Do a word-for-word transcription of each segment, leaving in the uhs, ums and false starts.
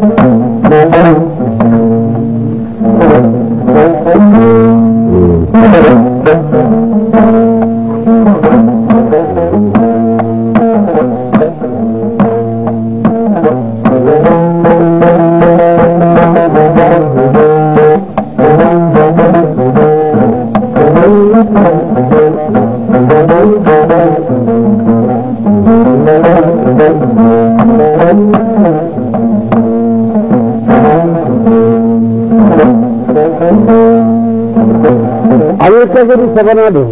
sabana da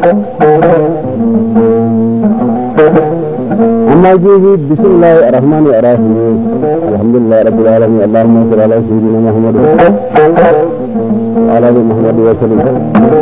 amma jibi bismillahir rahmanir rahim alhamdulillahi rabbil alamin allahumma salli ala sayyidina muhammad wa ala ali muhammad wa sallam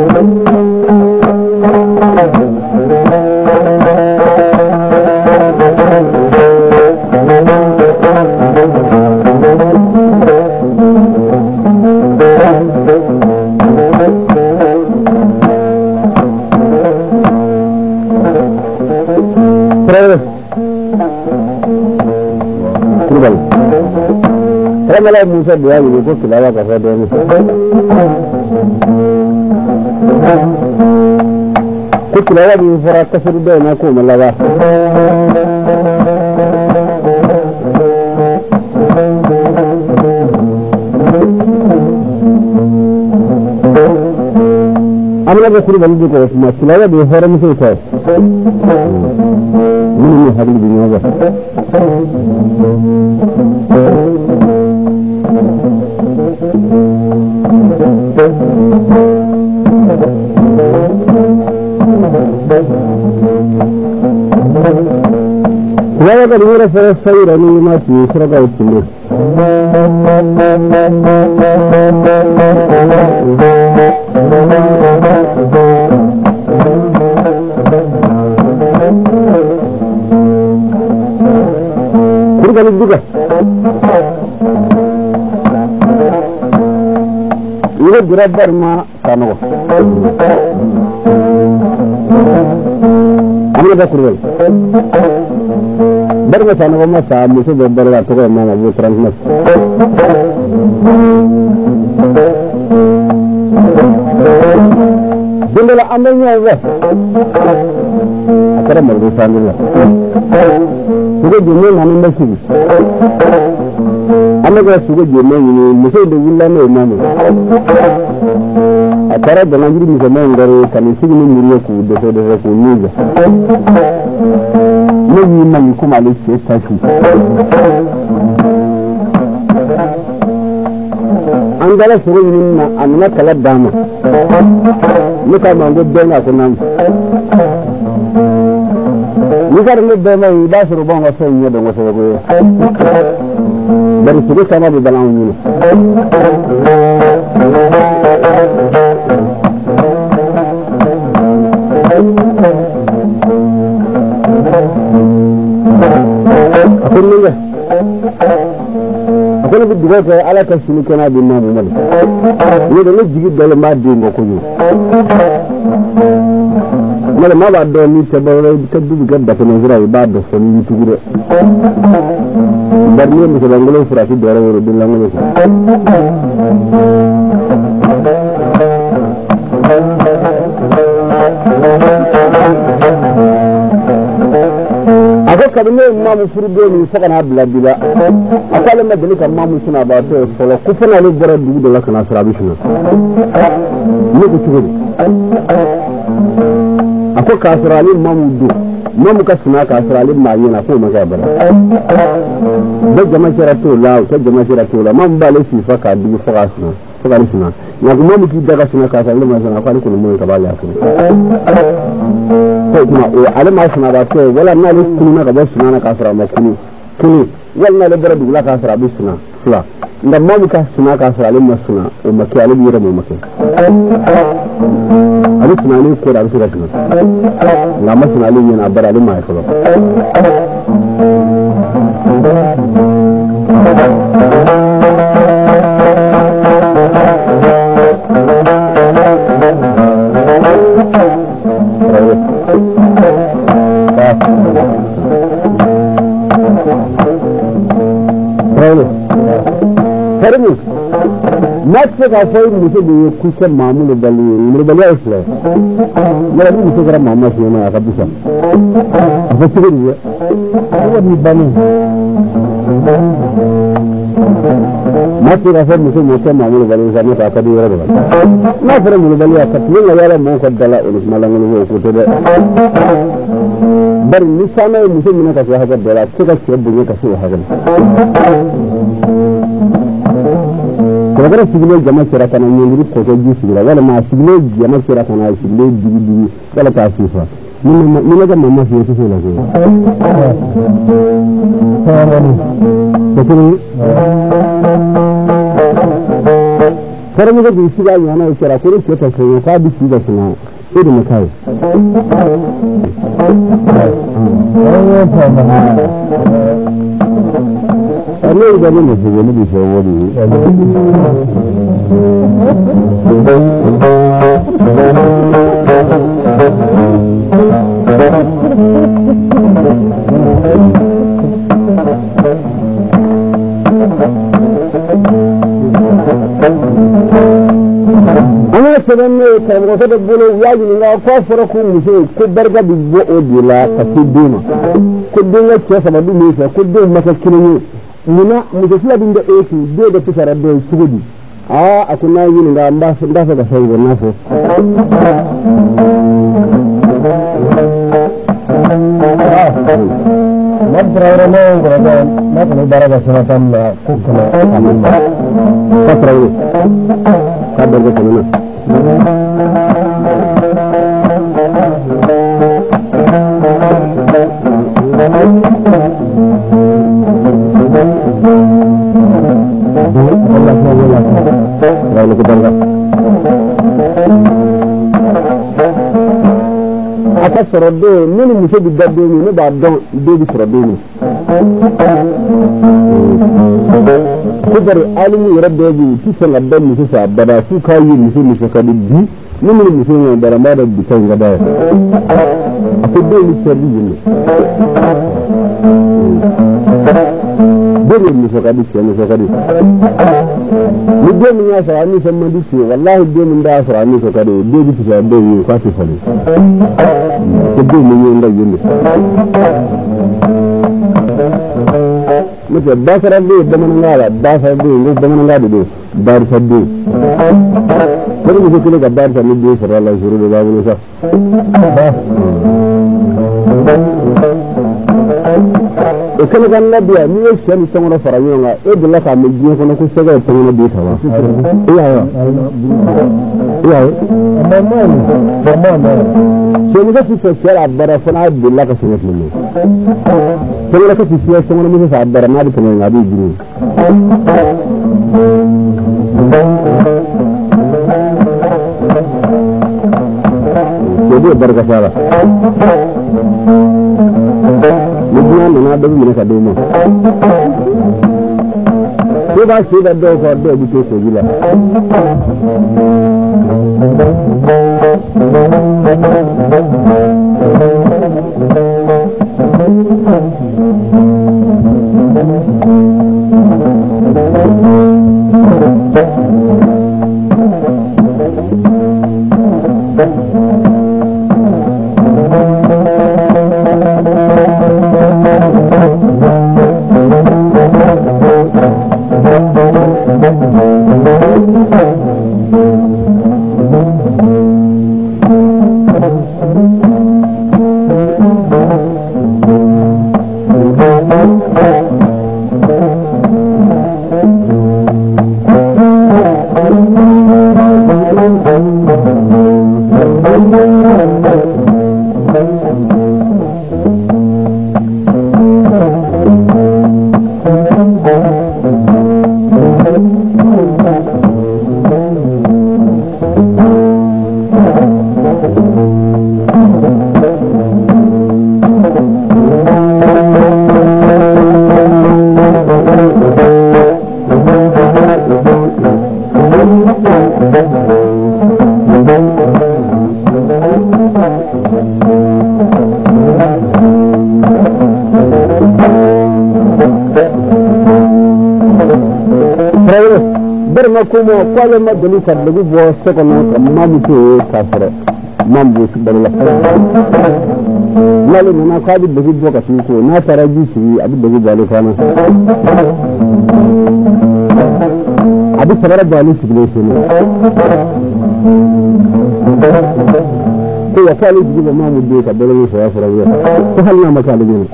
Kalau Musa dia ini kok kelawar kata dia ni. Kok kelawar di forak kasar dia nak kau melawar. Amla kasar balik juga semua kelawar di forak mesti itu. Ini ni hari ini apa? Saya akan mula saya saya rani masih seragam itu. Kurang juga. Ini berat berma kanu. Ini dah kurang. Berma kanu berma sah musuh berberat tu kan mana buat transmas. Jendela ambilnya apa? Akhirnya mereka ambilnya. Sudah jendela mana masih? Anda kalau suka jema ini, musuh dengan mana mana. Acara dengan diri musuh mana dari kami sini muriya ku, desa desa ku ni je. Ni ni mana ku malu siapa sih? Anda lah suruh ini na, anda kalah dama. Muka manggut dana aku nam. Muka manggut dana ini dah suruh bang asal ini dong asal aku. Dari sini sama di dalam ini. Aku ni je. Aku ni berdua ke ala kasih kena di mana mana. Ini adalah jigit dalam madu aku ni. Mana mana ada ni sebab kita juga dapat nazar ibadah seni itu juga. Dari ni mesti banglo frasi dua orang bilang ni. Aku kadang-kadang mamu furgo ni sekarang habla bila. Aku kalau macam ni kan mamu suna bahasa kalau kufan alu berat dulu dah kena serabi suna. Ini kucing. Aku kasarali mamu dulu. Mamu kasuna kasarali mayin aku macam apa? Dah jamaah cerita lah, dah jamaah cerita lah. Mamu balik sifat kadu fakar suna, fakar suna. Yang mamu kita kasuna kasarali macam aku ni kena mahu kabali aku. Kuma ada mas na ba ce wala na li kuna ga basu na kasara ma kuni kuni wala le bara dugla kasara bisuna sula nda mamu ka suna kasara le masuna o maki ali bira mu maki ali suna ne ko da bisura tuna la masuna ali yana bara ali mai ko Kalau Karimi Matse ka fay muso de kusa mamu bali mu bali asla mala ni muso gara mama shi na kabisa ba sigiri ya wani bani Matse ka fay muso muso mamu bali zani ka kadi yara ba na fara mu bali ka tun ya yara mu kadala ulis malangu ko to da bar ni sana muso mina ka haka dala suka ce bunye ka so haka Kalau sigile jama sira kana nyiri ko to ji sigila wala ma sigile jama sira kana sigile digi digi wala ka sifa ni ni ga mamma fi so la ko sarani kokini sarani ga bi siga yana sira ko ce ta ko ka bi siga sina irin ne kai Ani ga ne ne ne bi shawari Ana sanan ne kan wata da bolo yaji ne ga ko fara ku mushe ko barga bi bo odila ka tidima ko dinga ce sabadu ne sa ko dinga maka kinne muna mujasila dinga eki de da fisara da sugudi a akuna yin da amba da fa ga sai wannan so Madrara ne ngada na ko daraga sana tam ko kana patrawi ka daraga sana Lalu kita lihat. Atas serode, ini mesti digabung ini badang dia di serode ini. Kita alim serode ini, kita ngadam mesti sabar, suka ini mesti mesti kadi di, ini mesti yang beramada bisa nggak ada. Aku dia ini serode ini. Dia ni sekali ni sekali. Dia ni asal ni sama di sini. Wallahi dia minda asal ni sekali. Dia di sini ada yang kasih sekali. Dia ni yang dah ini. Macam dasar dia dengan ngala, dasar dia ini dengan ngala dia. Dasar dia. Kalau kita kira dasar ni dia serala suruh dia bawa ni sah. Kalau kan nabi ya, ni siapa yang orang Farangnya enggak? Eh jelas kami dia kalau aku sebagai pengen nabi sama. Iya ya, iya. Mama ni, mama ni. Siapa yang sosial abara sana jelas kesini sini. Siapa yang sosial semua ni mesti abara nabi pengen nabi gini. Jadi berkasara. Mungkin mana ada yang nak demo. Kita sudah dua kali dua buku sejilah. ber ma ko mo ko ma dali ka dugu bo se ko no ma mu to ka fere mam bu bar la lalu na ka bi dugu bo ka ko na taraji shi abi dugu bale kana abi sabara bale shi ne shi ko ya kali dugu ma mu de ka bale shi ya fara ya ko halna ma kali ne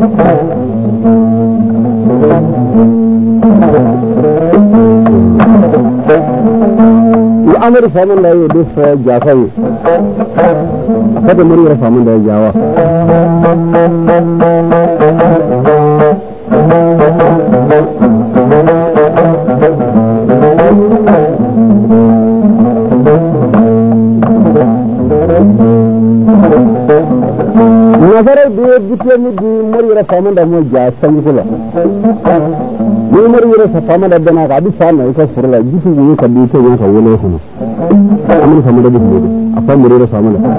amir faman da yau da jafai kada muri faman da jawa nazare da bidiyo mu di muri faman da mu ja san kula ni muri ra faman da dana ga bi sana ka furla jisu ne ka bi ce ya ka wole kuma amir faman da bidiyo afa muri ra faman da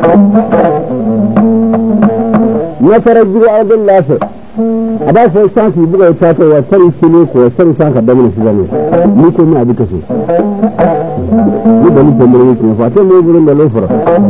ya tara jiru algan lafi ada sai san ki buga ta ta wa sai shi ne ko sai san ka da mun shi zame ni ko ni abi ka shi ni da ni da muri ne fa ta ne gurin da lofura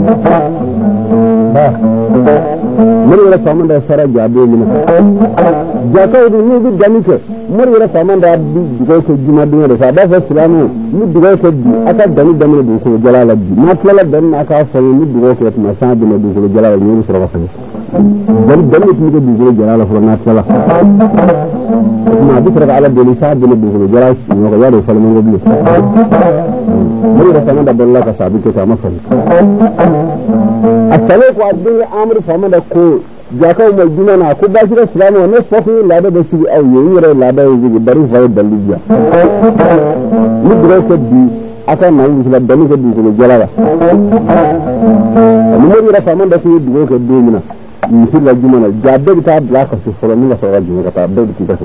ba muri ra faman da sara jabe ni jaka ni bi danike muri ra faman da bi diga ko juma dinga da sa da fa islamu ni diga ko di aka dani dani da ko jalala di na tlala dan aka fa ni diga ko ma sa bi na du ko jalala ni sura fa dan dan ni ko du ko jalala fa na tlala ma bi sura ala bi sa bi na du ko jalala ni ko ya do fa mo ngobli muri ra faman da dalla ka sa bi ko ta ma fa asale ko adin amru faman da ko jaka mai gina na ku ba shi da islamu ne sofi lada da shi ai yayi rai lada yayi bari fa da liya ni dure ko bi aka na yi da dani ko bi ko jalala ni mai ra faman da shi dure ko bi mina ni shi la juma na jabbe ta blaka su foro ni la foro juma ka ta da ki ta su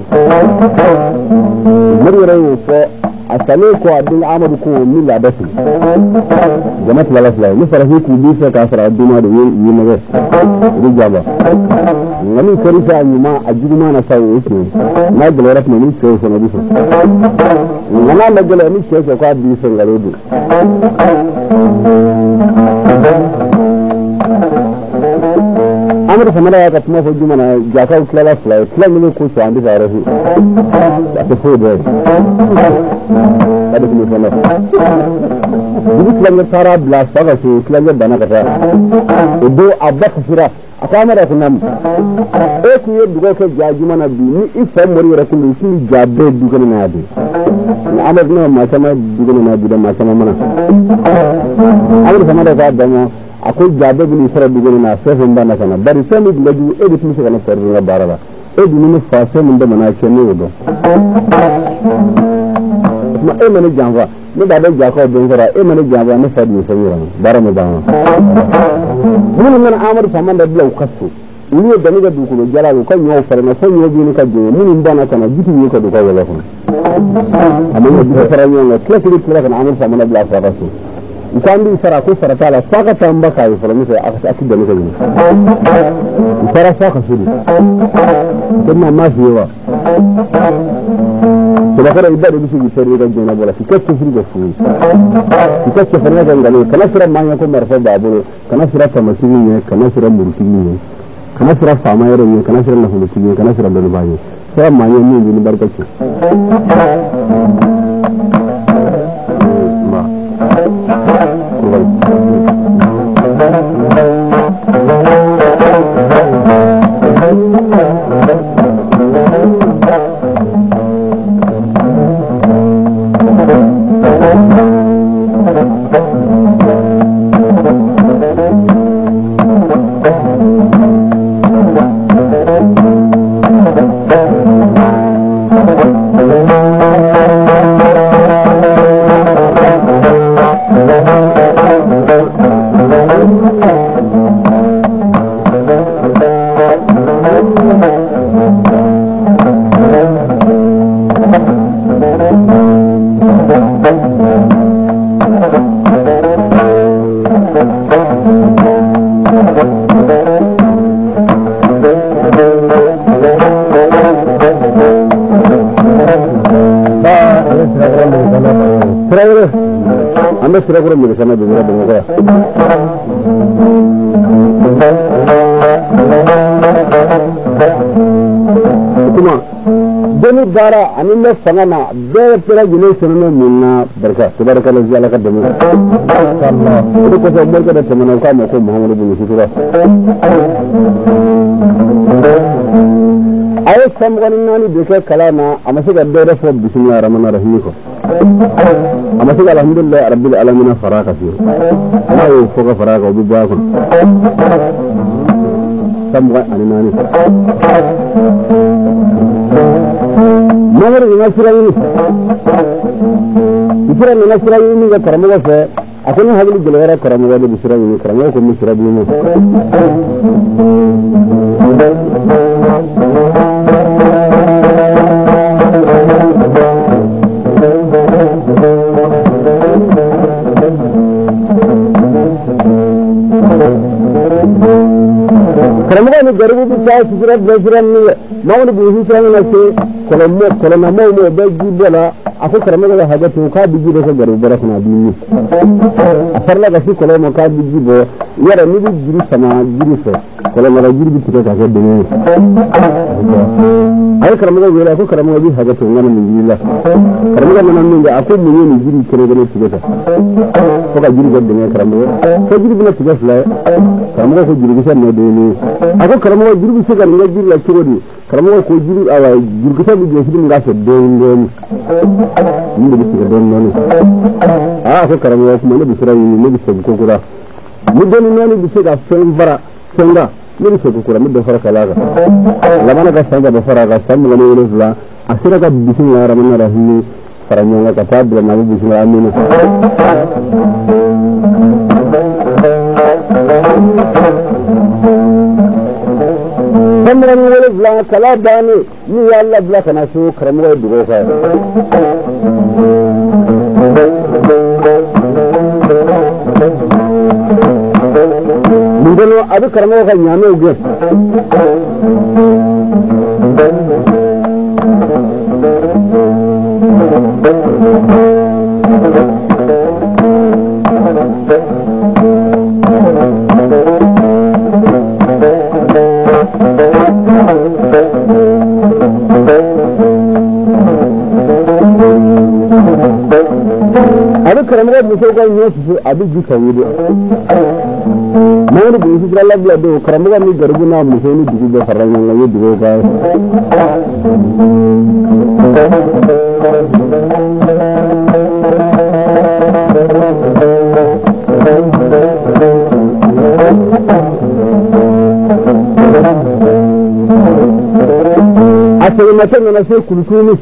mai rai ko asale ko adin amadu ko ni lada su jama'a la la ni farahi ku bi sai ka fara duniya da yi na ga rijaba ngani karisa ni ma ajuma na sai yake na gele raf ni sai sai na bisu ngana na gele ni sai sai ko bi sai gare du amru famala ya ka tuma fo juma na jaka klala fly kla ni ko so andi fara hu ta fo do kada ni fana ni kla ni tara bla saga so kla ni bana kata do abba khira akamara kunam e ku ye dugo ke jajuma na bi ni ifa mori ra kun shi jabbe dugo na bi amad no ma sama dugo na bi da ma sama mana amru famala ka da mo akwai jabe bin isra dugo na sefin bana kana bari sai mi laju e bi musu kana farru na barala e bi ni fa sai mun da mana ce ne do ma e mane jamba ni da da jako bin fara e mane jamba ne fa di sai ran bara mu ba mun mun amar faman da blau kasu ni da ni ga duku jala ko kan yo fara na sai yo bi ni ka je mun bana kana jitu ni ka duka wala ko amma ni da fara yo na klasi ni kana amar faman da blau fara su kwandi sara ko sara tala saka tamba kai fara sai aka aki da nake ni sara saka su kuma ma shi yawa kuma kada ibada bisu bi sai ga jona bola shi kace shi ga su shi kace fara ga ngale kana sira ma ya ko marfa babu kana sira ta masiri ne kana sira murti ne kana sira fama yare ne kana sira lafu ne kana sira da baye sai ma ya ni ni barkaci Siragra anda siragra mi sana de mera de kuma deni dara ani me fangana be pera gine sunno minna barka tabarakallahu ziyala kadamu Allah ko ko mo ko da tamana ka mo ko Muhammad bin Sura ayo samgani nani beke kalama amasiga dere fo bismillahir rahmanir rahim ko amasiga alhamdulillah rabbil alamin faraka fi ayo foga faraka bi ba ko samgani nani Mawar ina sirayini sirayini ina sirayini ga karamuga fe akoni hagli gelera karamuga de sirayini karamuga ko mi sirayini karamuga ni garubu bi sa sira sirayini mawni bu sirayini na se kolommo kolona mawmo be jibola ako karamuga ga hagatu ka bi jibo ko garubu barakna bi farla ga shi kolommo ka bi jibo yara ni bi jiri sama jiri so kolommo ga jiri bi tike ka ke deni ay karamuga wela ko karamuga bi hagatu ngana min jilla karamuga nan min ga ako mun ni jiri kere gane tike ka ko ga jiri ga deni karamuga ko jiri bi na tike fla karamuga ko jiri ga ne deni ako karamuga jiri bi ga nga jiri la chodi karamuga ko jiri awa jiri ko bi jiri nga se deni ni bi tike don non ah ko karamuga ko ne bi sira ni bi se ko kura mu deni non bi se ga fen bara fenga ni se ko kura mi do fara kala ga la mana ga sanga do fara ga sam ga ne rusla asira ga bismillahir rahmanir rahim faranya ga ta bla na bismillah amin Samran wala bla kala dani ni yalla bla kana so karamuga dugo ka Mudano adu karamuga ka nyame uge adu karamuga muso ka nyosu adu jika wudu mawni bu sira labla do karamuga mi garbu na muso ni dugu be faranya ngaye dugu ka asiri matan na sai kulkuni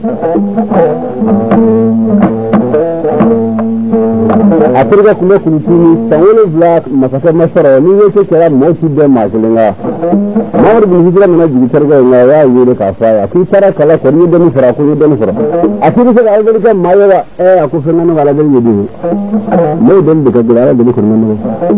Afrika kuma kulkuni tawele vla masaka masara ni yake kira moshi da makilinga mawar bin hijira na jigi targa na ya yele ka faya ki tara kala ko ni da ni fara ko ni da ni fara asiri ka alga ka mayewa eh aku sunna na wala da yedi mai dan daga gura da ni kunna ne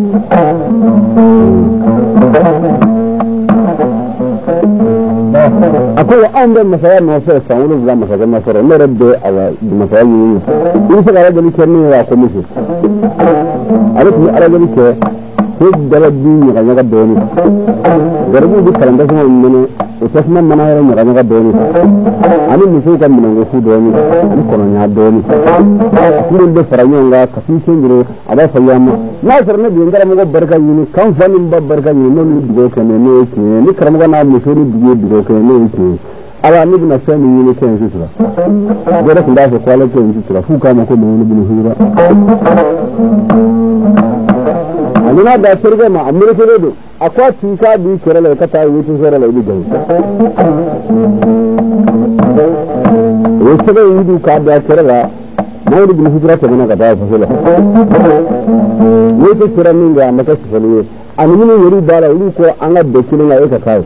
akwai wa'anda masaya na wasu samun zuwa masaka masara na rabbe a masaya yi in suka raga nike ne ya kuma shi a rikin araga nike sai dala biyu ya kanyaga da wani garbu duk karanta suna mene ita suna mana yaran ya kanyaga da wani ani musu kan minan gosu da wani ani konon ya da wani kuma da faranyan ga kafin sun gire a ba sai yamma na sarne biyan gara mugo barka yini kan fanin ba barka yini non digo ke ne ne yake ni karamuga na musu ni digo digo ke ne yake ala ni bina sani yini ke yanzu sura gara kun da su kwala ke yanzu sura fu kama ko mun bin hira alina da sirga ma amurke ne akwa tika bi kira la ka ta yi tun sura la bi gani wasu ga yi duka da kira la mawdi bin hijra ta bana ka da fasala ne ta kira min ga maka sifali an min yuri dala yuri ko an ga da kilin ya ka kai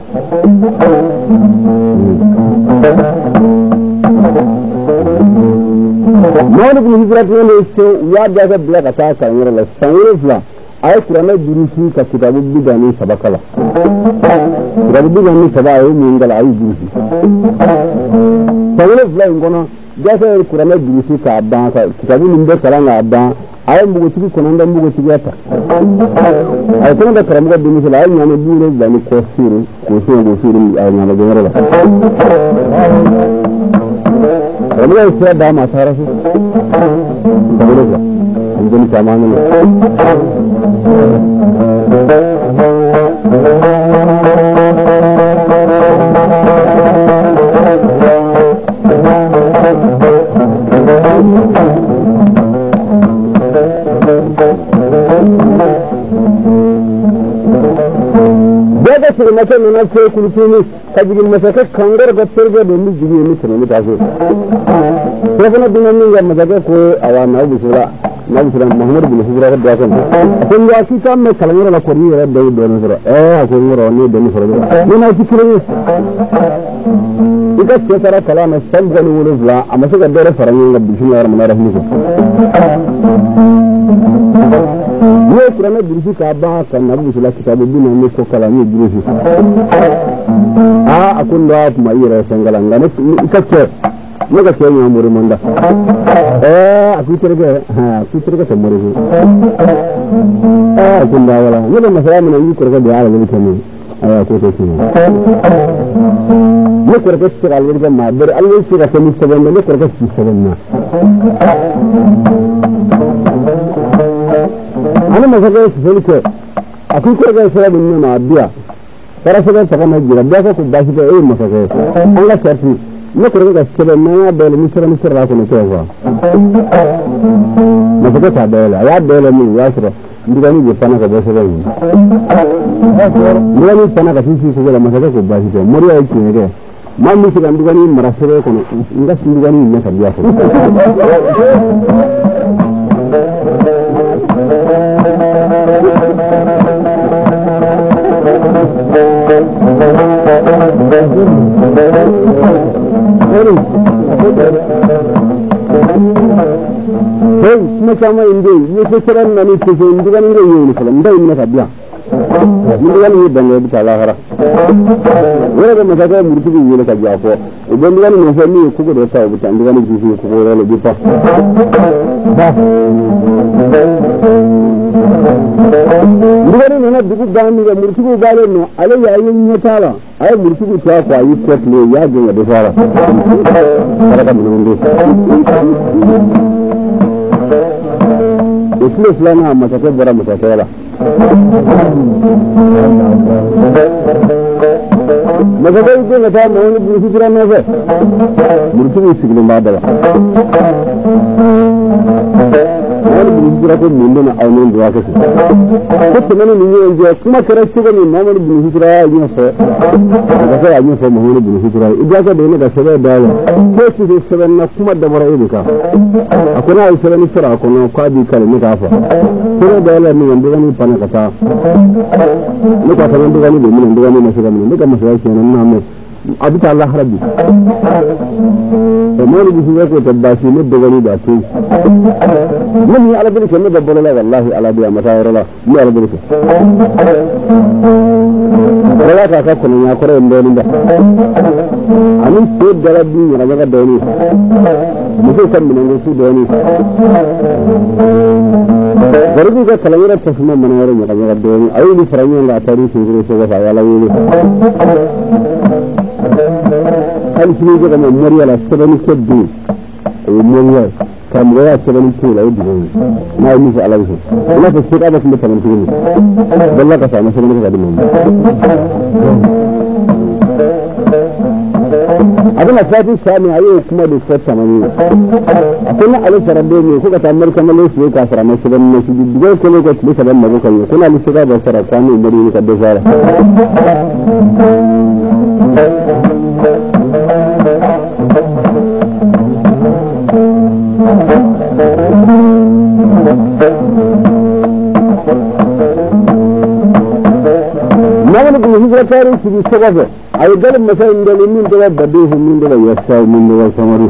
mawdi bin hijra ta ne sai ya da ga bla ka ta kan yara la sanwere fla ay kurana durusi ka kitabu bidani sabakala kitabu bidani sabaye min ngala ay durusi sanwere fla ngono jasa kurana dirisi ka ban ka kitabu min be kala na ban ay mbugo tigi kono nda mbugo tigi ata ay kono da karamugo dirisi la ay nyama bure da ni ko siru ko so go siru ay nyama be ngara karamugo sai da ma tara su kabule ga anjani tamanu daga sai mata ne na sai kulfini kajigin masaka kangar ga turga da mu jigi mu tana mata so sai kana dinan min ga mazaga ko awana bu sura na bu sura Muhammad bin Hijra da kan kun ya shi kan mai kalmar la kori da da don sura eh ko ni ro ne da ni sura ne na shi kire ika ce tara kalama san ga ni wala zula amma sai ga dare faran ga bismillahir rahmanir rahim ye kurana dirisi ka ba kan na bu sula kitabu dina ne ko kala ne dirisi a akun da kuma ira sangala ngane ika ce ne ga ce ya muri manda eh aku terga ha aku terga temuri eh akun da wala ne da masala mun yi kurga da ala ne kenan aya ko to shi ne kurga shi ga alwar ma bar alwar shi ga sami saban ne kurga shi saban na ana masaga shi sai ko aku kurga shi da ne ma biya tara sai ta kana jira da ko ba shi da eh masaga Allah sarfi ne kurga shi da ne da misra misra ra ko ne to fa masaga ta da ya da ne ya sura ndigani je pana ka bose bai ndigani pana ka sisi so da masaga ko ba shi to moriya yake ne ga mammi shi ndigani marasere ko inga ndigani ne ka biya ko hey kuma kama inde yake kiran na ne ke indigan ne yayi salam dai ne kabiya indigan ne dan ne ta lahara wala da mata murti bi ne kabiya ko idan indigan ne sai ne ku da ta buta indigan ne ji ku ko rala bi fa indigan ne na dugu ba mi ga murti ko ba le no ale yayin ne tala ay murti ko ta kwa yi ko ne ya ga da fara baraka mun ne isle fulana matata bara matata la matata ide na ta mawani burfi jira na fe burfi ne sigilin ba da ba wani burfi jira ko min dana aunin da waka su kusa mani min yi yanzu kuma kira shiga min mamani burfi jira ya yi nasa daga sai ya yi nasa mawani burfi jira idan ka da yana da shabar da yawa ko su zai shabar na kuma da mara ibi ka akwai na yi shabar nisira akwai na kwabi kalmi ka fa kuma da yawa ne wanda gani pana kasa ne ka san wanda gani domin wanda gani na shiga mun duka masaya kenan na mai abu ta Allah rabbi amma ne bisu ko tabbashi ne da gani da ce mun yi alabi ke ne da bolala wallahi ala biya mata yarala ni alabi ke wala ka ka kun ya kore ndon da amin sai da rabbi ne daga da ni mutum kan mun su da ni garbi ga kalawira ta kuma manawar ne daga da ni ayi ni faranya ga tarihi sai sai ga wala wuri kan shi ne ga memoriya la sabani keddi memoriya kam ga sabani ce la yidi na yi shi alawi ina ta shi da ba kuma sabani ne dalla ka samu sabani ga dimin abin fati sami ayi kuma da fata mani akwai alai sarabbe ne kuka ta amurka na shi ka sara mai sabani ne shi digo ko ne ko shi sabani ne ko kuna li shiga da sara kwani gari ne ka da sara نحن بنقول تاريخ في السبب أيضا مثلا من من دوا بديه من دوا يسوع من دوا سماري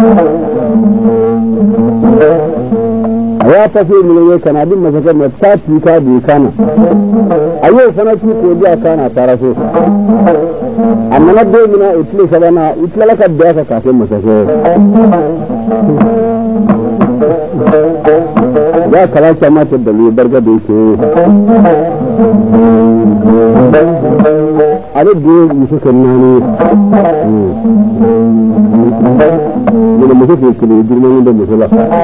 يا تفي من يك أنا أبين مثلا متات يكاد يكانا أيه فنشوف كذي أكانا ترى شو amma do mina itle sabana itla la ka da ka ka ke masake ya kala chama ta da ni barga da yake ale do musu kannani ne musu ke kile dirman da musula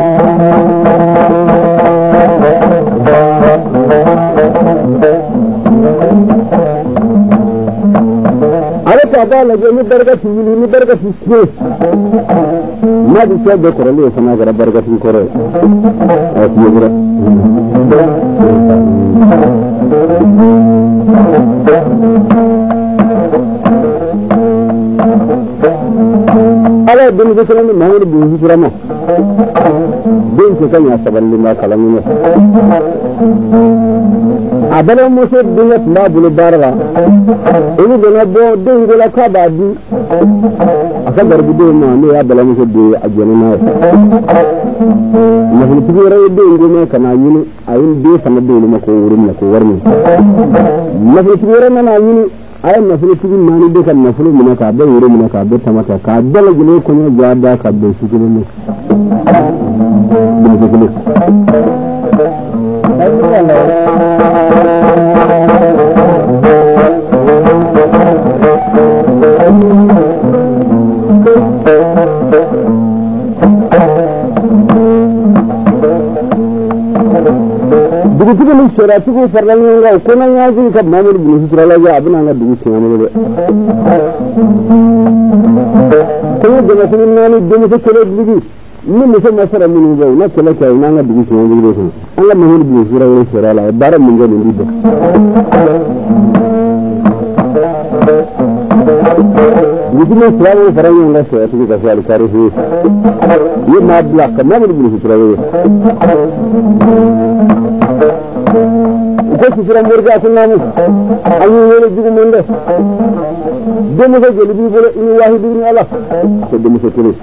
ale ta ba la ni barga ti ni barga ti ma di ce da korale sana ga barga ti kore a ti gura ala bin gusran mahmud bin gusran bin ce kan ya saballi ma kalamu abala muso dinga ma bulu barra ini dana bo dinga ka ba di aka garbi do ma ne ya bala muso di ajena na mahmud tibira dinga ne kana yini ayin de sama do ne ko wurin na ko warni mahmud tibira na yini ayin na fulu tibin mani de kan na fulu mina ka da wurin mina ka da tamata ka dala gine ko ne jada ka da shi gine ne da gine dugu dugu ni shara tugu farlan nga ko na ya ji ka mamul bu su rala ya abuna nga dugu ci mamul de ko de na sun nani de mu ko le dugu ni mu sama sara mun ga na kala kai na nga dugu ci mamul de Allah mamul bu su rala shara la bara mun ga ni de dugu ni shara farlan nga shara tugu ka sal kare fi ye ma bla ka mamul bu su rala ko ci firam murga ko namu ayu wala jugu monde demu ko jeli bi bolo ini wahidu ni Allah ko demu ko kiri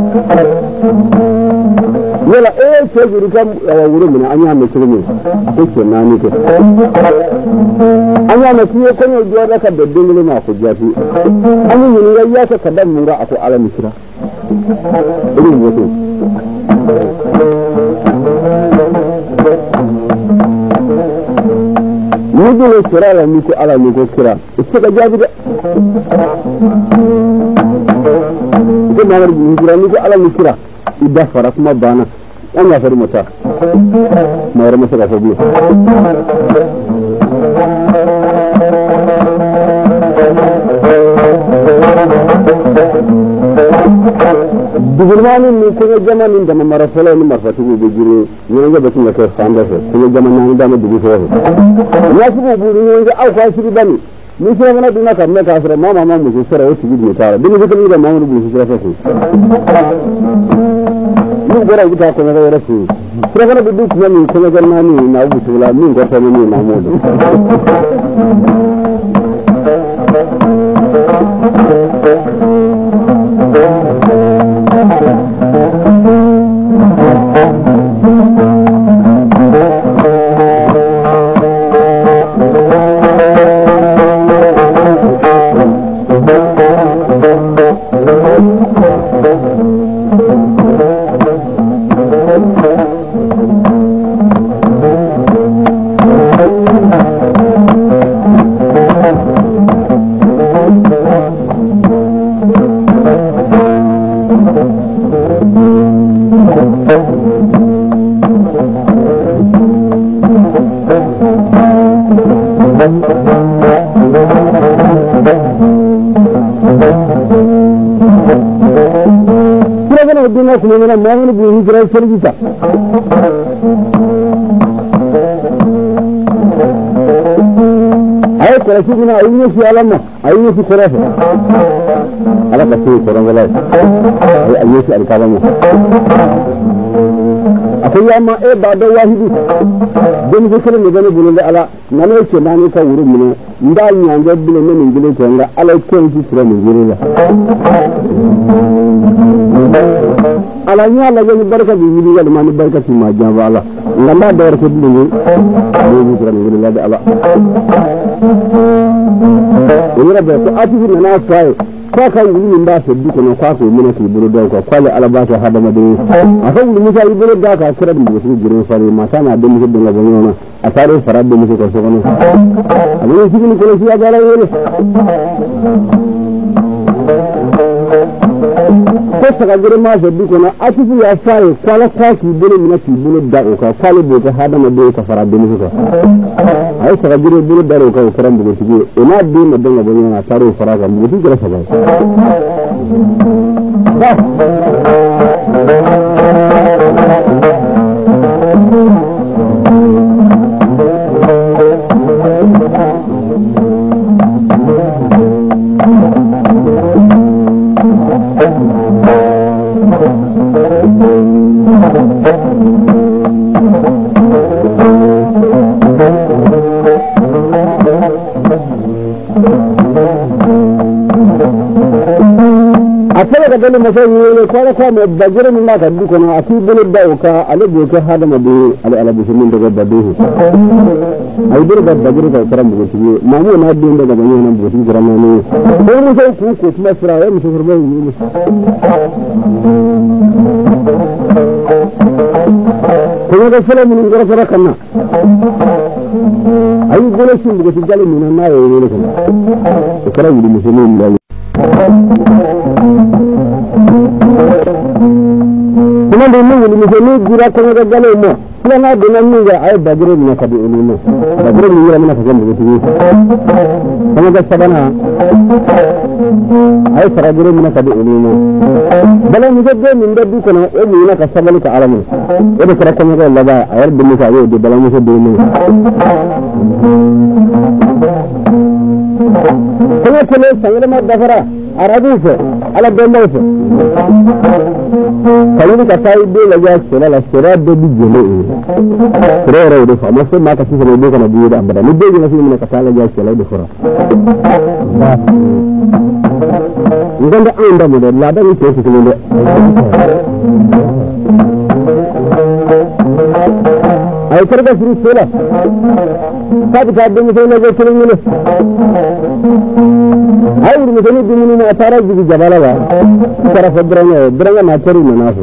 wala e ce juri kam wuro mina anya me kirmi ko ce nani ko anya me kiyo ko ne joda ka da dengule ma ko jafi anya ni ya ka kadan mura ako ala misra irin wato ni dole kira la ni ko ala ni ko kira ita ga jabi da idan na ni kira ni ko ala ni kira idan fara kuma bana an ya fari mata ma ra masa ga fabi dugulmani ni ko jamanin da mamara fala ni marfatu be jire ni nga batun ka fanda ko ko jamanin da ma dugu fo ya su bu ni nga au kwa shiri bani ni sai mana duna ka me ka sura mama mama mu sura wasu bi tara dini ko ni da mama bu sura fa ko ni gora gita ko ga rasu sura kana bidu kuma ni ko ga nani na bu sura min gorta ni mamudu Dina kuma mana mawani bu hijira sergita ay ko rashi dina ayni shi alamma ayni shi korafa ala ka sai koran wala ay ayni shi alkalamu akwai amma e ba da wahidi don zikirin da gani bulun da ala na ne ce na ne ka wurin mu ne nda nyanga bile ne min bile to nga ala ken shi sura min gire la ala nya la ni barka bi wili wal man barka ti ma jamba ala ngalla dawar ko dindi ni ni ko ni la ala ni rabbe ko ati ni na sai kwa kan wili nda se bi ko no kwa ko mina ki buru do ko kwale ala ba ta hada made akan ni musa iburu da ka kira bi su girin fare mata na da mu da ngona a tare fara da mu ko so kono abin shi ni ko shi ya gara yele ko saka girin ma se bi ko na ati ya sai kwala kwa ki buru mina ki buru da ko kwale bo ta hada made ka fara da mu ko ai saka girin buru da ko kira bu ko shi ina bi ma da ngona tare fara ga mu gira sa ba asala ka dole masai ne ko ka mu da girin na ka duka na asi bin da ka ale bo ka hada ma de ale ala bismin daga da de ai bir da da girin ka karam bu ci ma mu na din daga banyo nan bu ci giran ne ko mu sai ku ko kuma sira ya mu sai furbai ne ko ga sala mun gara sara kanna ai gole shi bu ci jalin nan na yayi ne ko karam bu muslimin da kuma da mun yi mutum gira kuma da galo mu kuma na da nan ga ai bagire ne ka da ilimi bagire ne yana ka gamba mutum kuma ga sabana ai faragire ne ka da ilimi bala mu ga min da duka na o mu yana ka sabali ka alamu da kira kuma ga laba ayar da mu ka yau da bala mu da ilimi kuma kele sangre ma dafara arabiso ala demboso kalu ka sai de la ya sera la sera de bi jele re re de fa ma se ma ka si se de kana bi da ambada ni de na si ni ka sala ya sera de fora nganda anda mo de la da ni se se le ay karga suru sera sabi ka de mi se na je suru ni ay ur mi se ni dimini na tara ji jabala ba tara fadranga dranga na tari na nasu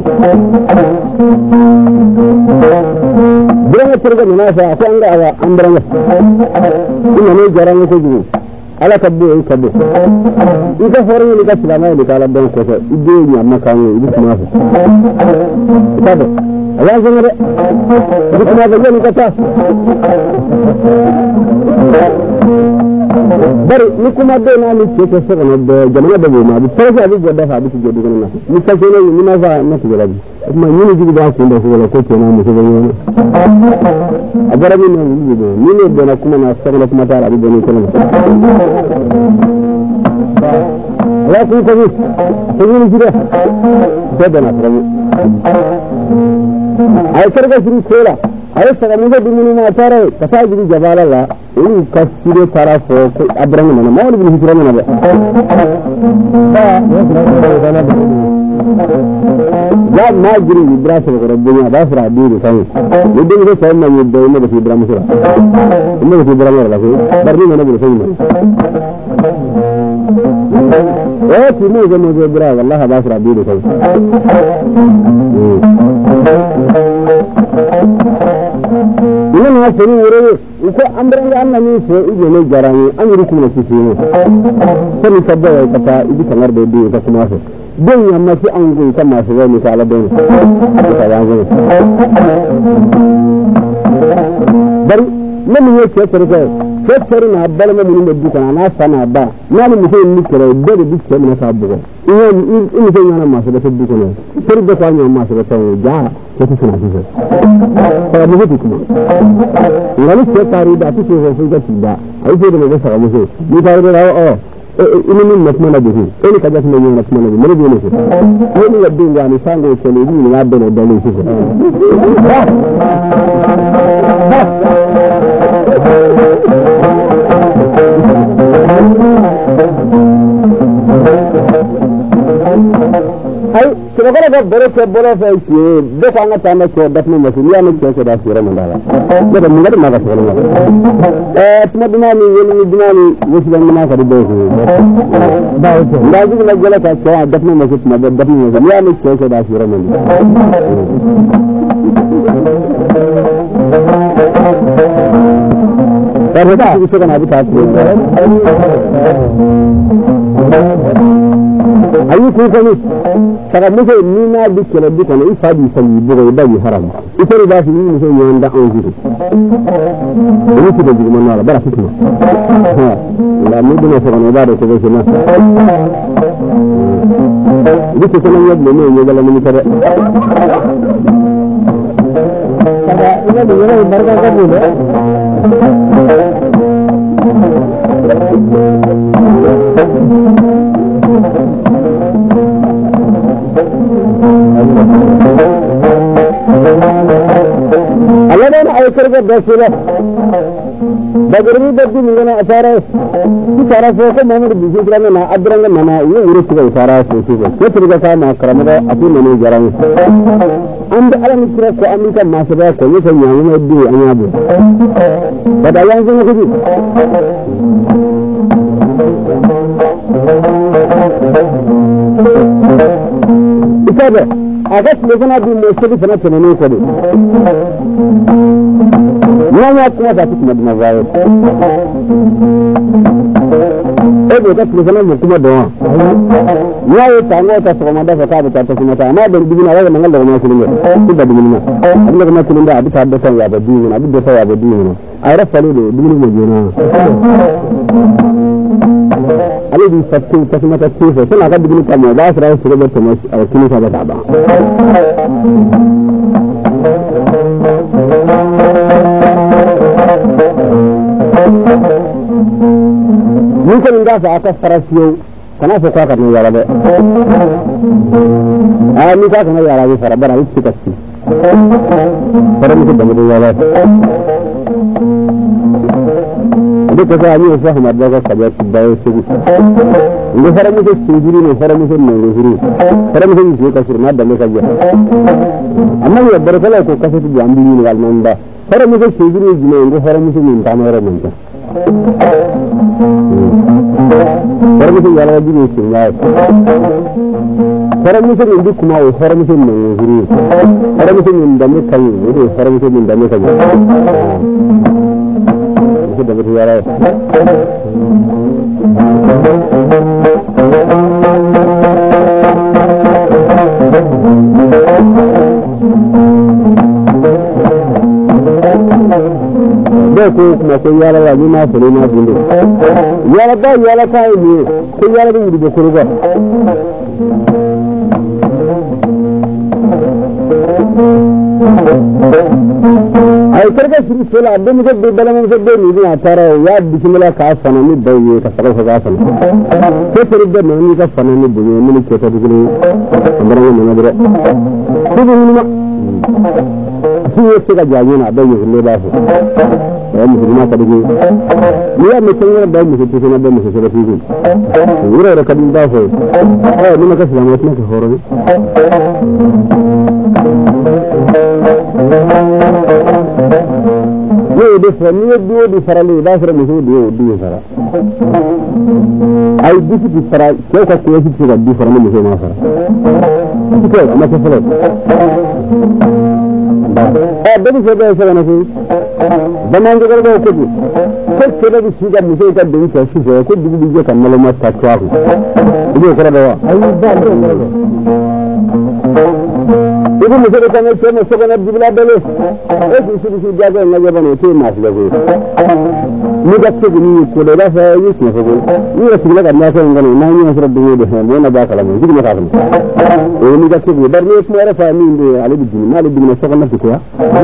dranga turga na nasa ko anga awa ambranga ina ne jaranga ko ji ala kabbu ay kabbu ida hore ni ka silama ni kala don ko so ide ni amma kan ni kuma so tabe ala jangare ni kuma ga ni kata bari ni kuma dai na ni ce ce ga da jama'a da goma bi farka bi da fa bi ce da kana ni ka ce ne ni na fa na ce da kuma ni ne ji da ku da su da ko ce na mu ce ne a bara ni ne ni da ni ne da na kuma na sabana kuma ta rabi da ni kana ya ku ko ni ko ni ji da da na fara ay sarga shiri kola ay saga mu da dumuni na tare ka sa ji jabala la in ka shire tara fo ko abran na ma wani bi hijira na ba ya ma jiri ibrahim ko rabbunya ba fara dini sai ni din ko sai ma ni da mu da ibrahim sura mu da ibrahim la ko barni na bu sai ma eh ti mu da mu da ibrahim wallahi ba fara dini sai ina na sani wuri ko amran ga annabi so ije ne garani an yi kuma shi ne sai sabba ya kata idi kamar da dai ka kuma so don yamma shi an gun kan masu wani kala don ka ya gun bari nan ne ke tsare ke tsare na balma mun da duka na sana ba na mu sai ni kira da da duka mun ka bugo in in sai yana masu da duka ne sai da kwanya masu da sai ja ko su suna su sai mu hutu kuma ngani ke tare da su sai sai ga da ai sai da mu ga saka mu sai ni tare da o ini min nasmana bihi ini kaja sima ni nasmana bihi mere bihi ko ni wadde ngani sango ko ni ni ngabbe no dali ko ay kala ga bere ke bere fa ki de ko nga tan ko daf na masu ya ne ke da sura mandala de da mun ga ma ga sura eh tuma dina ni ni dina ni wusi ban na ka de ko ba ko da ji la gala ka ko daf na masu ma daf na masu ya ne ke da sura mandala Tapi tak bisa kan habis habis. Ayu ku kani saka muke ni na dikela dikana ifadi sai buga ibayi haram ita riba shi ni sai yanda an gudu ni ku da jigman na bara fitina ha la mu dina saka na da ko sai na dike kana yadda ne ne gala mun tare saka ina da yana barka ka bude Allah ne ai karga da shi da bagirmi da din ne na asara shi tara so ko Muhammad biji kira na adran na na yi wuri shi ga asara so shi ko ke turga ka ma karama da afi ne ne garan an da alamin kira ko aminka masu da ko yake yayin mai bi an yabo da da yanzu ne kudi ita da a gaskiya kana bin mai shi sana tunani ko ne ya ya kuma ta cikin madina zai ebe ta cikin sanar kuma da wa ya yi tango ta so ma da ka ta ta kuma ta amma da dibina wai nan da ma shi ne duk da dibina abin da kuma kin da abi ta da san ya ba dibina abi da sai ya ba dibina ai rafa ne da dibina mu jina ali bi fattu ta kuma ta ce sai na ga dibina kamar ba su rayu su ga ta mai a kini ta ba ba mun kan da sa aka farasiyo kana so ka ne yara ba a ni ka kana yara ba fara bara shi kace fara mu da mu yara duk da ni so Ahmad da ka ga shi da shi ne fara mu da shi ne fara mu ne ne fara mu ne ka shi na da ne ka ga amma ya bar kala ko kace da ambi ne wal nan ba fara mu da shi ne ne fara mu ne ta mara mun ta farmusun yara gini sun yayi farmusun yin duk kuma wai farmusun ne zuri farmusun yin da muka yi wuri farmusun yin da muka yi shi da mutu yara da ko kuma sai yara ya ni na fure na bunde yara ba yara kai ne sai yara da gudu ko ruba ai karga shiri sola abin da bai bala mun sabbe ni na tara ya bismillah ka sana ni bai ka saka ka sana ko tare da ni ka sana ni bai mun ke ta dugule kamar wannan na dare ko ni ma shi ne ga jaje na bai yi ne ba su ya mu kuma ka dige ni ya mutum yana da mu ce na da mu ce da shi wura da kadin da su eh ni maka salama kuma ka horo ne da sani ne duwo di farale da fara mu duwo duwo fara ai duk di fara ko ka ko shi da di fara mu sai ma fara ko amma ka fara eh da shi da sai na shi da man ga ga ko ji ko ce da shi da mu sai ka din ka shi ko dubu ji kan malama ta tuwa ku ido kara da wa ai ba ibu mu sai kan ce mu saka na dibla dole eh shi shi shi ga ga na ga bane sai ma shi da ko ni da ce ni ko da fa yi shi fa ko ni da shi da na sai ngane na ni asra dubu da sai na ba kala mu shi ma ka eh ni da ce da ne kuma rafa ni da ali bin mali bin saka na ko ya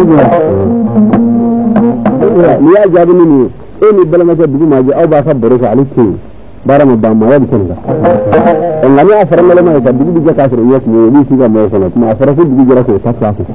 ni ya jabi ni eh ni bala ma ga dubu ma ji au ba fa baraka ali ce bara mu ba ma ya bikin da in ga ya fara malama da dubu da ka fara yake ne ni shi ga mai sana kuma fara su dubu jira ko ta ta ku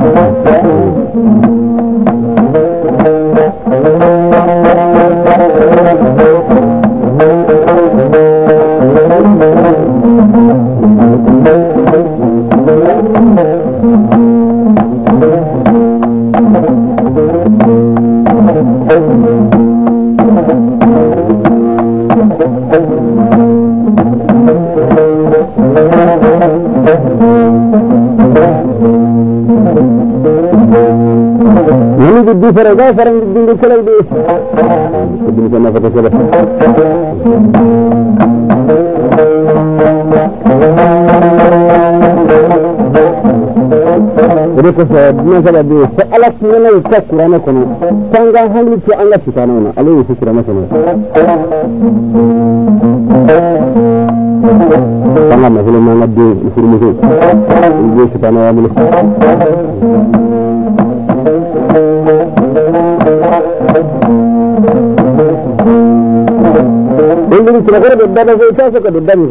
ini di faraga farang di di kala di di sana foto kala Jadi kemudian saya di Allah sebenarnya itu Quran kono tangga handi ti Allah subhanahu wa ta'ala itu Quran kono tangga mahulu mana di isur musuh itu subhanahu wa ta'ala ini kira-kira beda bahasa itu apa beda nih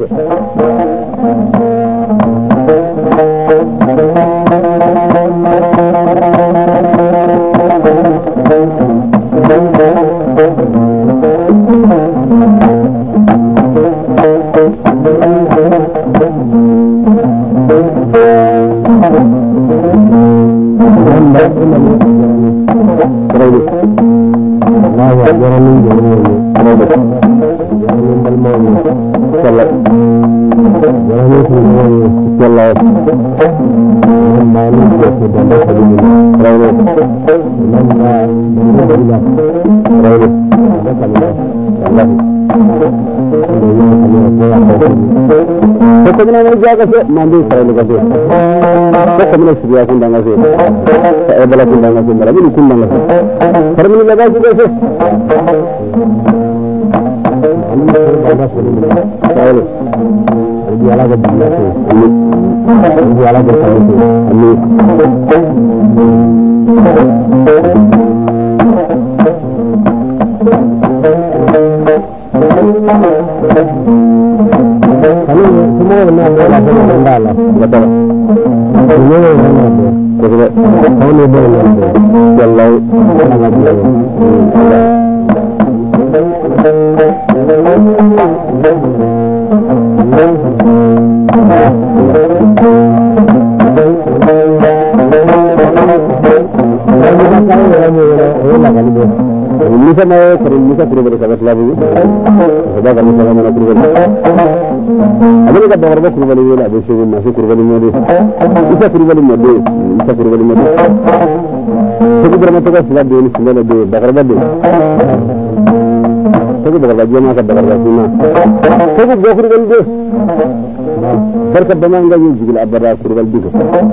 Kemudian jaga se mandi selalu kasih. Kemudian sedia kundang kasih. Saya bela kundang kasih. Lagi ni kundang kasih. Kemudian jaga juga se. Tahu. Dia lagi dia tu. Dia lagi tahu tu. Ini. Kalau semua benar benar benar lah, betul. Semua benar benar. Kalau kalau benar benar, kalau sangat benar. Ini sama ini sama kurang bersahabat lagi. Sudah kami sama mana kurang. Ada juga beberapa kurban ini lah, besok masuk kurban ini ada. Bisa kurban ini ada, bisa kurban ini ada. Tapi berapa tu kan sudah ini sudah ada, bakar badu. Tapi bakar badu mana kan bakar badu mana. Tapi dua kurban itu. Berkat dengan gaji juga ada kurban juga.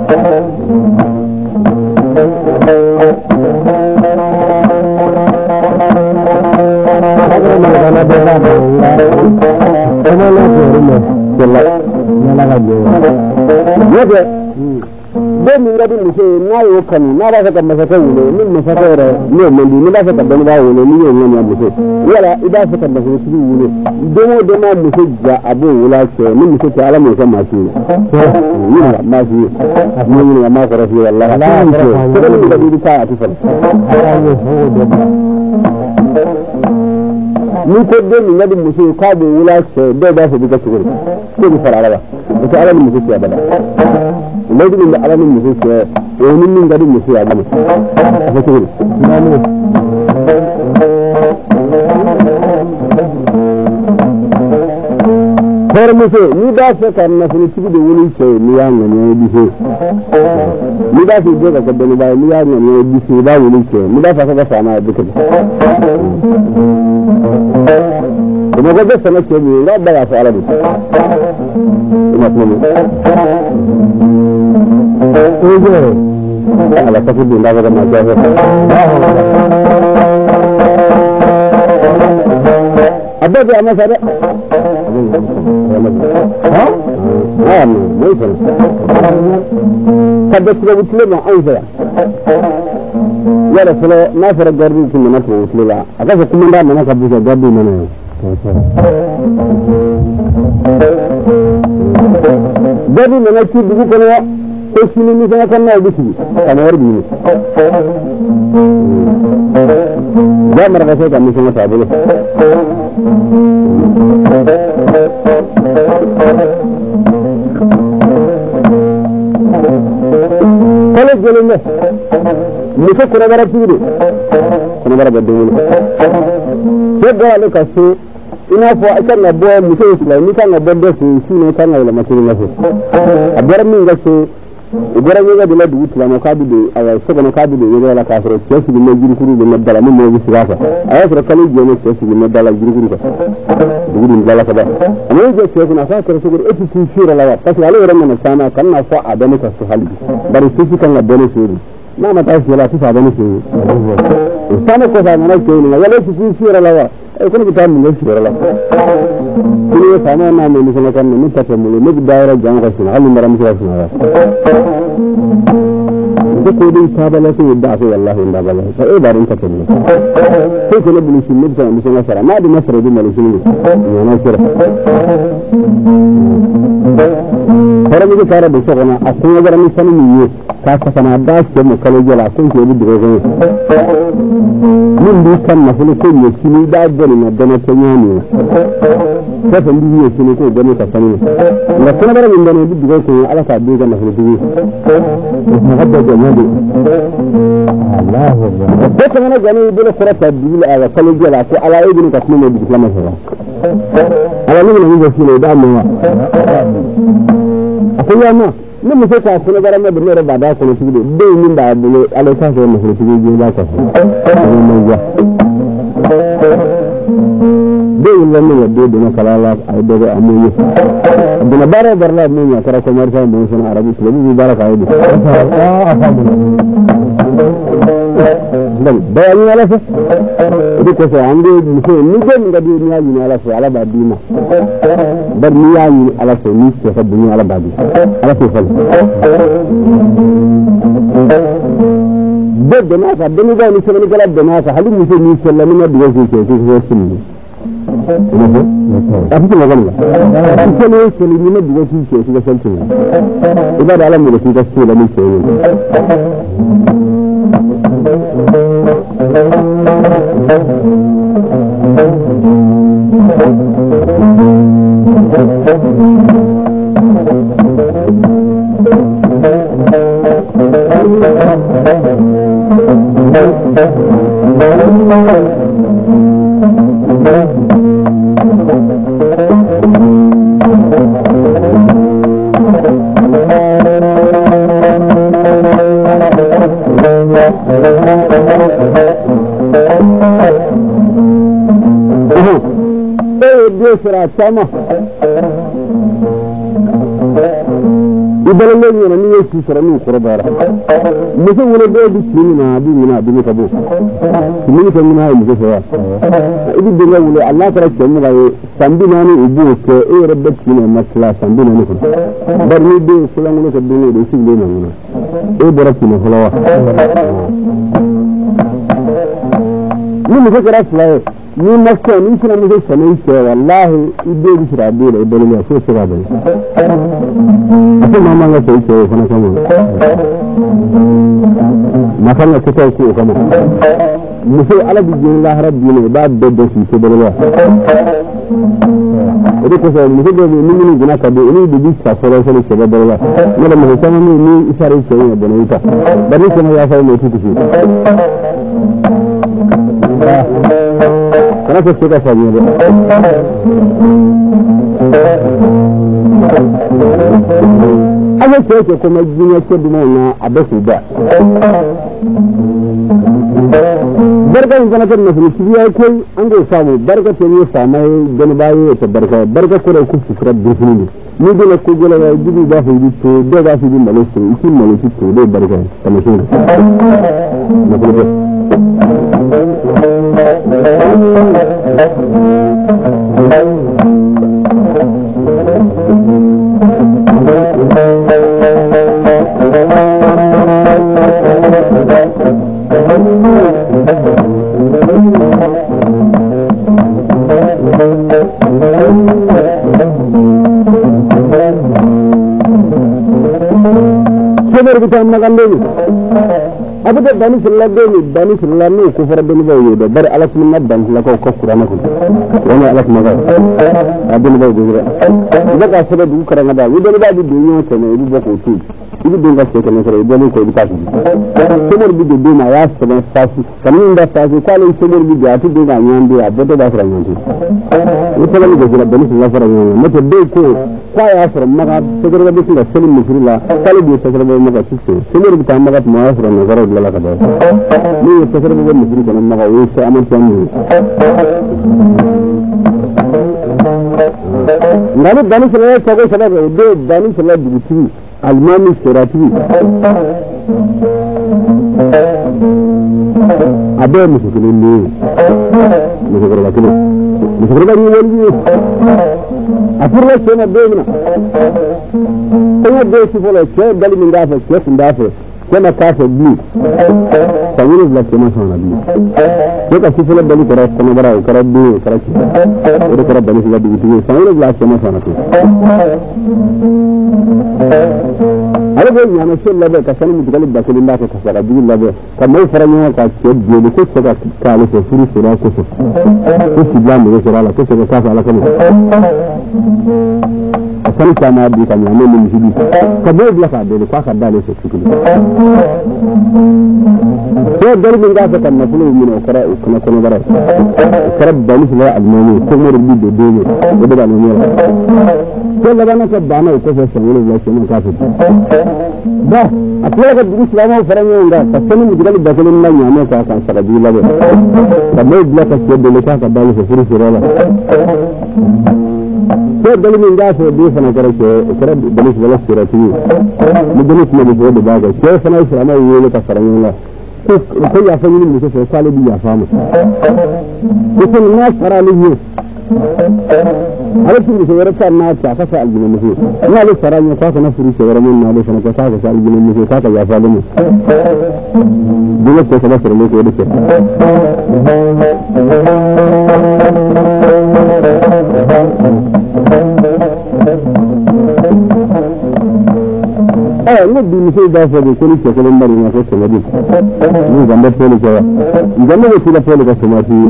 Mana beda Mana lagi rumah Jelas Mana lagi Ya dia minggu ni mesti naik kan, nara sekat masakan ini, ni masakan orang, ni mandi, ni dah sekat benda baru ni, ni yang ni mesti. Ia lah, ida sekat masakan sini ini. Demo demo mesti jah abu ulas, ni mesti cakap mesti masih. Ni lah masih. Ni ni amal kerasi Allah. Kita ni kita diri saya tu pun. Ni kode ni jadi mesti kabu ulas, dia dah sekat cukup. Ini farala. Itu alam mesti siapa dah. Lagi ni alam ni mesti siapa. Ini ni jadi mesti siapa. Apa tu? Mana? Kalau mesti ni dah sekat nasi cukup diuli saya ni yang ni bisa. Ni dah sih dia kata ni dah ni yang ni bisa dah diuli saya. Ni dah sekat sama betul. Kemudian kita sama sekali tidak ada soalan itu. Ingat mana? Tujuh. Kalau tak kita tidak ada masalah. Ada di mana sahaja? Hah? Ah, ni pun. Kalau kita ucapkan macam apa? Ya, kalau nak serap gardu sini mana tu ucapkan? Agar sekumanda mana kabus gardu mana? Jadi mana sih buku kalau esini ni saya kan nak bisi, kami hari ini. Jangan merasa saya kami semua tak boleh. Kalau jalan ni, mesti kurang berat sih ni, kurang berat berdua. Jadi kalau kasih ina fo akan ngabo muso islam ni kan ngabo de su su ne kan ngala masiri ngaso abara min gaso igora ga da ladu tula no ka bi aya so ga no ka bi ga la ka fro ke su ne jiri kuru ne dala ne mo bi sigafa aya fro kala je ne ke su ne dala jiri kuru ko dugu dala ka ba amma je ke kuna fa kare su ga eti su shira la ta ala yara mana sana kan na fa adana ka su halbi bari su kan la bene su na ma ta shi la su fa bene su sana ko fa na ke ne wala su shira la e ko ni ta mu shira la ni sana na me ni sana kan ni ta mu ni daira jang ko su halin maram su na ko dai ta bala su da su wallahi inda bala sai e barin ta tabbata sai ko ne bin shi ne sai mun nasara ma da nasara din ne shi ne na kira fara mi kara da shi gona a kun ga mi sanin ne ka ka sana da shi mu kalo jala kun ke bi da gona mun bi kan na fulu ko ne shi ne da gani na da na tanya ne ka san bi ne shi ne ko gani ka sani na kuma da min da ne bi da ko ala ka bi ga na fulu bi muhaddad da nabi Allah Allah ko kana gani bi da fara bi ala kalo jala ko ala ibn ka kuma bi da masara ala ne ne shi ne da mu akwai ma mun mu sai ka kuma garan da ne ba da ko ne shi dai min da abu alai ka so mu shi ji ba ka mun ya dai wannan ne da da kalala ai da amu yi da bara barla mun ya kara ko marsa mun sun arabi su bi baraka ai dan bayan ala fa duk ko sai ande mu sai ni ga ga di ni ayi ala fa ala ba dina bar ni ayi ala fa ni ke fa dunya ala ba di ala fa fa da na ka da ni ga ni sai ni ga da na ka halin mu sai ni sallama na duwa sai ke sai sai ni tapi tu macam mana? Kita ni selalu ni dua sisi sudah sentuh. Ibarat alam ni sudah sudah ni selalu. Serah sama. Ibarat ni ni ni si serah ni korban. Mesti mula dia di sini na, di mana, di mana kabu. Sini kan mana mesti serah. Ini dia mula Allah kerana cuma kaya sambil nani ibu ke, eh rebet sini masalah sambil nani pun. Berni dia selang mula kedua dia sini dia mana. Eh berat sini kalau. Ni mesti keras lah. ni makka ni suna mu sai sanai ce wallahi idde bi shira bi da ibn ne so shira ba akwai mamma ga sai ce kana kama makan ka ta ku kama mu sai ala bi Allah rabbi ne ba da da shi ce da ba idan ko sai mu sai ni ni guna ka da ni bi sa sore sore ce da ba ne da mu sai ni ni isare ce ne da ne ta bari kuma ya sai ne tuku shi Kenapa suka saja? Apa saja kuma jinya ce dimana abu sudah. Barka in kana kan nufi ya kai an ga samu barka ce ne samai gani baye ta barka barka ko da ku fikra bisni ni dole ko gole ya jibi da hu to da ga su din malasu shi malasu to da barka kamar shi na kuma Sebenarnya kita makan dulu. Abu da bani sallallahu ne bani sallallahu ne ko fara bani bawo da bar alas min nadan la ko kokura na ko wani alas maga abin bawo gura da ka saba du karanga da wudan da bi dunyo ta ne bu ko tu ibi dinga ce kana sare dole ko bi kasu somor bi de ma ya sa ban fasu kamin da fasu kwalin somor bi da tu dinga nyande ya bodo ba fara nyande ita ne da jira bani sallallahu alaihi wasallam mata dai ko kwa ya fara maga sagar da bisu da sanin musrila kala bi sagar da maga su somor bi ta maga ma ya fara nazara da laka da ni ya sagar da musrila kana maga wai sai aman tan ni ngani bani sallallahu alaihi wasallam de bani sallallahu alaihi wasallam almani sirati abe musulmi ne musulmi ba kile musulmi ba ni wani afurla ce na demina kuma da shi fola ce dalilin da fa ce sun da fa kuma ka fa bi sanyi da ce ma sana bi ko ka shi fola dalilin kara kuma bara kara bi kara ci ko kara dalilin da bi ti sanyi da ce ma sana to ala ko nyama shi labe ka sanu mutugal da kullu da ka sara bi labe kamar faranya ka ce bi ko ce ka kale ko furu sura ko so ko shi jamu ko sura la ko ce ka fa ala kan asal sama di kan nyama ni misibi ka be bla ka de ka ka dale so tukulu ko dal min ga kan na fulu min okara ko ko bara karab bali la almani ko mo bi de de ko de bali ni ko la bana ka bana ko so sangulu la shi ka fa ba akwai ga duk islamu faranya nga ka sanu mu digal da kullun nan nyama ka kan sara bi labe ka be bla ka ce de ka ka dale so furu sura la ko dalilin da so bi sana karake kare dalis wala sirati mu dalis ne da da baga ko sana islamu yi ka faranya ko ko ya fa yin musu sai salibi ya famu ko sun na sarali ne alaikum bi shawara na ta fasa aljina musu ina da saranya ka na furu shawara mun na da sana ka ka sa aljina musu ka ka ya fa mu dole ko sana sirri ko da eh ne bi mi sai da fa ko ni ce ko lambari na ko sana bi ni ga da pole ko ga ne ko la pole ka sama shi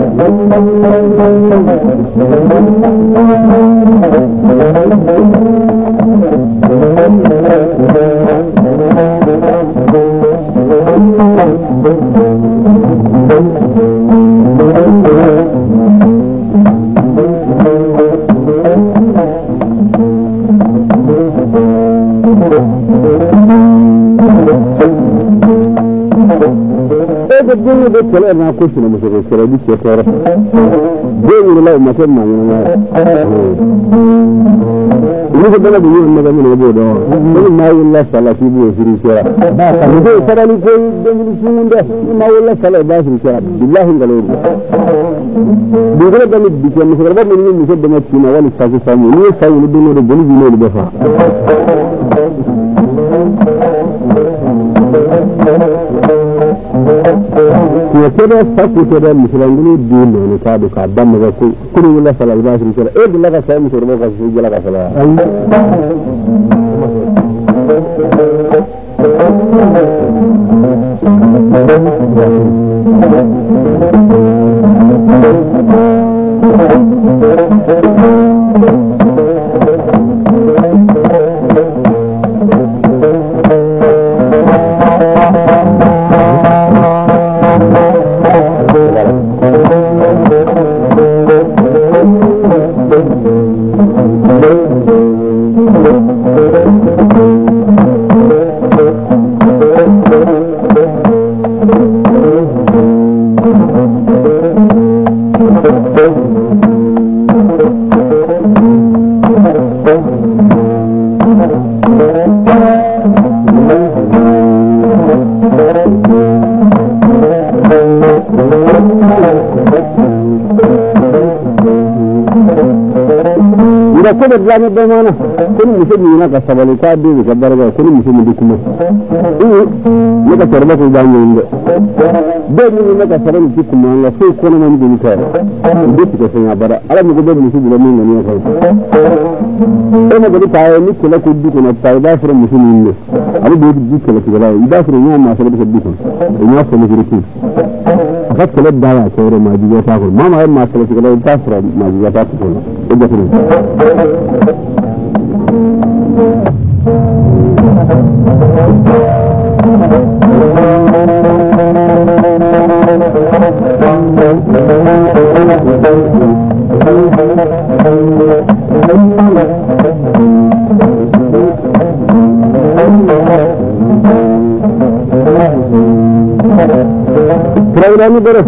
Dini da kala na ko shi ne musu kira bi ce tare dini la umma tan ma ne ni ko dala bi ne ga ne bo do ni ma illa salati bi siri sira ba ka ni ko sarani ko dini sun da ma illa salati ba siri sira billahi ngalo bi ga da ni bi ce musu ba ni ni da ma ci na wani sa sa mu ni sa ni dini da bulu bi ne da fa ya keda fakku keda misalangulu dino ni kadu ka damme ga ku kuri la sala ba siri sala e dilla ka sa musoro ba ka su jala ka sala ida ko da zama da mana kun mutum ne ka sabale ka dubi ka barga kun mutum ne kuma eh ne ka tarba ko da mun da da mun ne ka sabale ki kuma Allah sai ko nan mun ka duk ka san ya bara ala mu gobe mutum da mun ne ka ina da ta yi ni kula ku duk na ta ba fara mutum ne ala da duk kula ki da ida fara ne ma sabale duk ina ko mu girki فقط لا دعوة كورة ما جيجا تاكل ما ما ما سلسلة كلا تاسرة ما جيجا تاكل إذا كنت Programı böyle.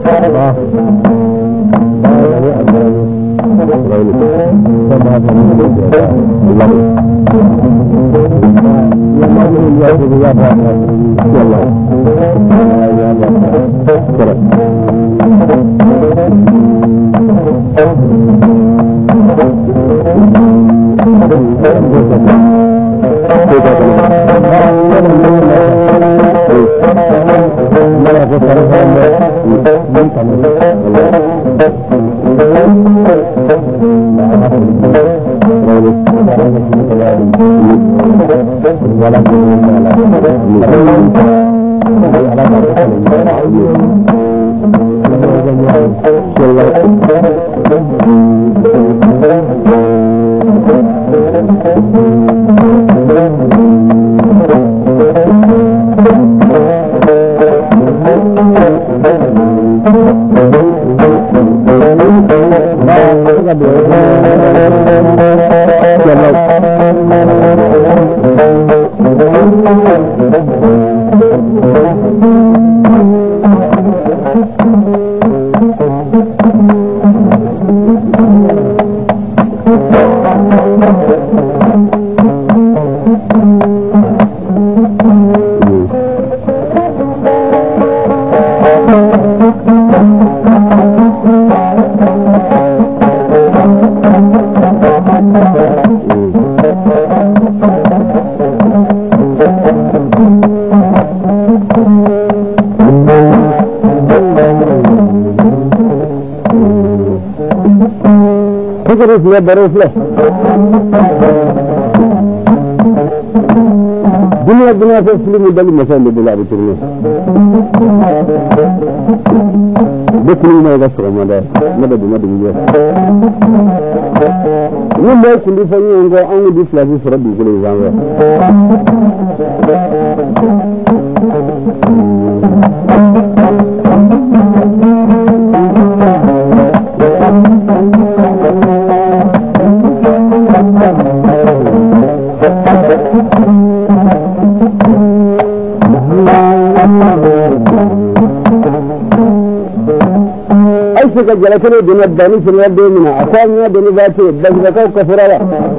Beruslah, beruslah. Dunia dunia se film dali masalah bela bitirnya. Betul ni ada semua ada, ada dunia dunia. Ni mau kundi fanya enggak, angin di flash surat di kulit zangga. Aisyah jalan kene dunia dani semua dunia, asalnya dunia baca, bagi kau kafirah.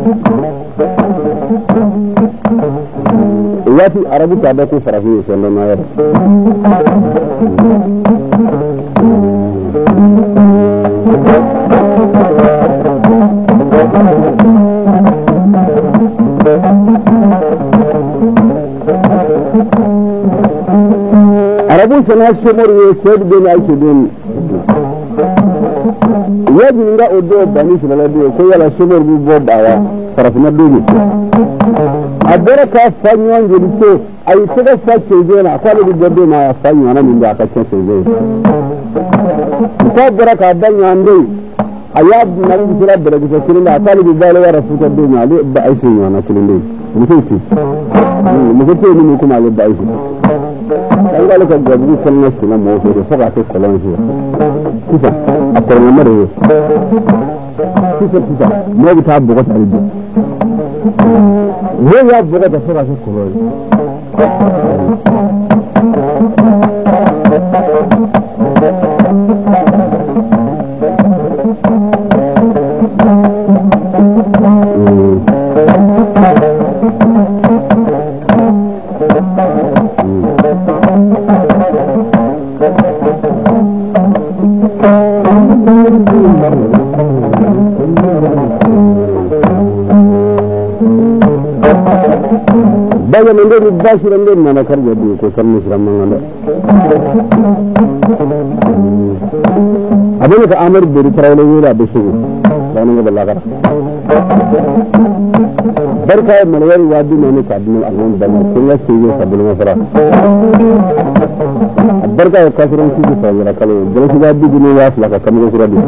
Iati Arabi tada tu Farafi sallallahu alaihi Arabu sana şemur ve sed bin Ayşe'nin yadi nga odo bani sallallahu alaihi ko yala şemur bu bodawa Farafina duni adara ka fanyon jirike ay sega sace zena kwale bi gado ma fanyon na min da ka sace zena ko dara ka danyo ndai ayab na bi sira dara bi sace na kwale bi dale wa rafuta duni ali ba ay sunyo na kilinde mutunci mutunci ni kuma ali ba ay an ga lokacin da bi sallan shi na mu da saka sai kolon shi kusa akwai mamare kusa kusa mu ta buga tare da ne ya buga da saka sai kolon bayan anda dibahas anda mana kerja di kosan Muslim mana? Ada ni keamar beri terawal ni lah besok. Mana ni berlaku? Berkait Malaysia wadi mana kadang orang banyak tinggal sini sebelum masra. Berkait kasiran sini sahaja kalau jelas wadi ni was lah kami sudah di.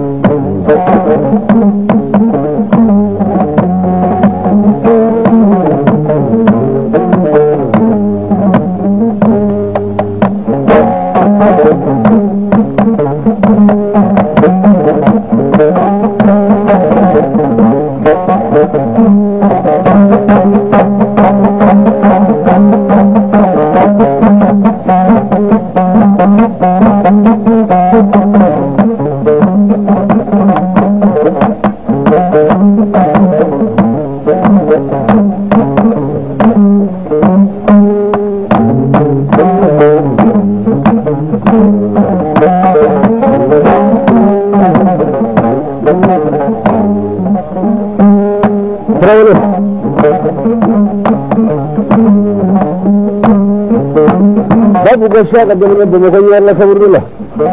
babu gaskiya ga dalilin da mukan yi Allah kabur dole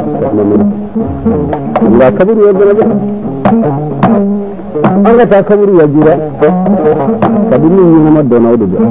Allah kabur ya dole an ga ta kabur ya jira kabin yi na madonna wadda da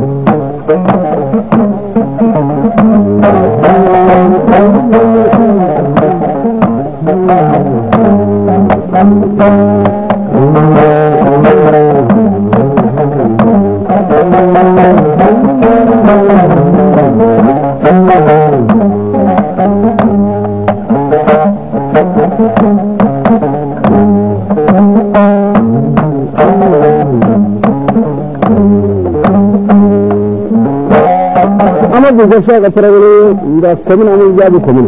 amma da gaskiya ga tarawele da komuna mun jabi komuna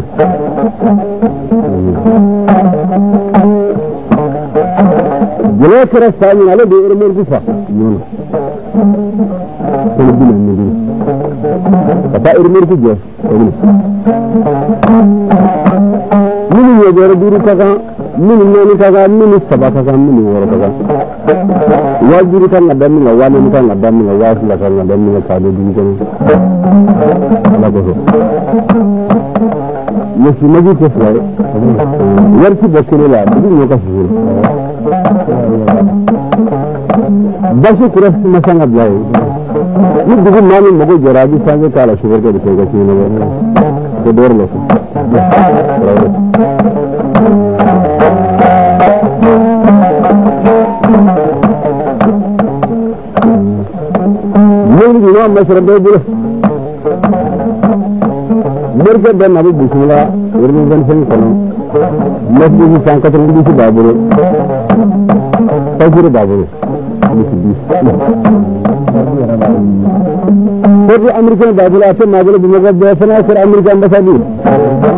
jele kira sani ala da irin gufa yono ko dina ne dina ta irin gufa komuna min ne da duru kaga min ne kaga min sabata kaga min woro kaga wajiri kan ngadan min wani kan ngadan min wasu la kan ngadan min ka do dun kan la ko yesu maji ko fere yarti bakire la dun yo ka fere basu kuras masanga blay ni dugu mani mogo jarabi sange kala sugar ke de ga sino ko dor lo Imam Masr Abdul Mereka dan Nabi Bismillah Irman Sen Kono Masjid di Sangkat Rengi di Babur Tajir Babur Jadi Amerika Babur Asal Nabi Bismillah Biasanya Asal Amerika Ambassador